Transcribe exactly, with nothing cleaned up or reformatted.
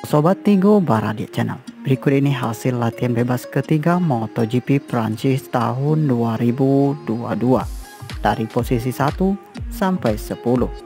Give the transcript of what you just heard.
Sobat Tigo Baradia Channel, berikut ini hasil latihan bebas ketiga MotoGP Prancis tahun dua ribu dua puluh dua dari posisi satu sampai sepuluh.